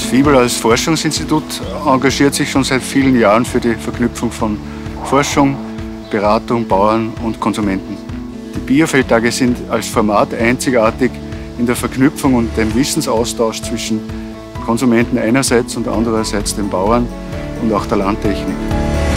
FIBEL als Forschungsinstitut engagiert sich schon seit vielen Jahren für die Verknüpfung von Forschung, Beratung, Bauern und Konsumenten. Die Biofeldtage sind als Format einzigartig in der Verknüpfung und dem Wissensaustausch zwischen Konsumenten einerseits und andererseits den Bauern und auch der Landtechnik.